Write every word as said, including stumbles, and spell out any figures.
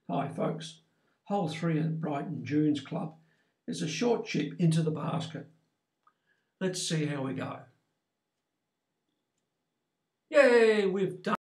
Hi folks, hole three at Brighton Dunes Club is a short chip into the basket. Let's see how we go. Yay, we've done